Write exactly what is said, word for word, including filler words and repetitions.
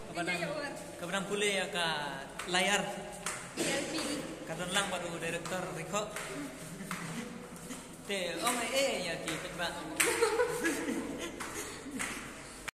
Kepadang kepadang pulih ya ke layar. Kadang lang baru direktor Riko. Te, oh my eh ya ki, coba.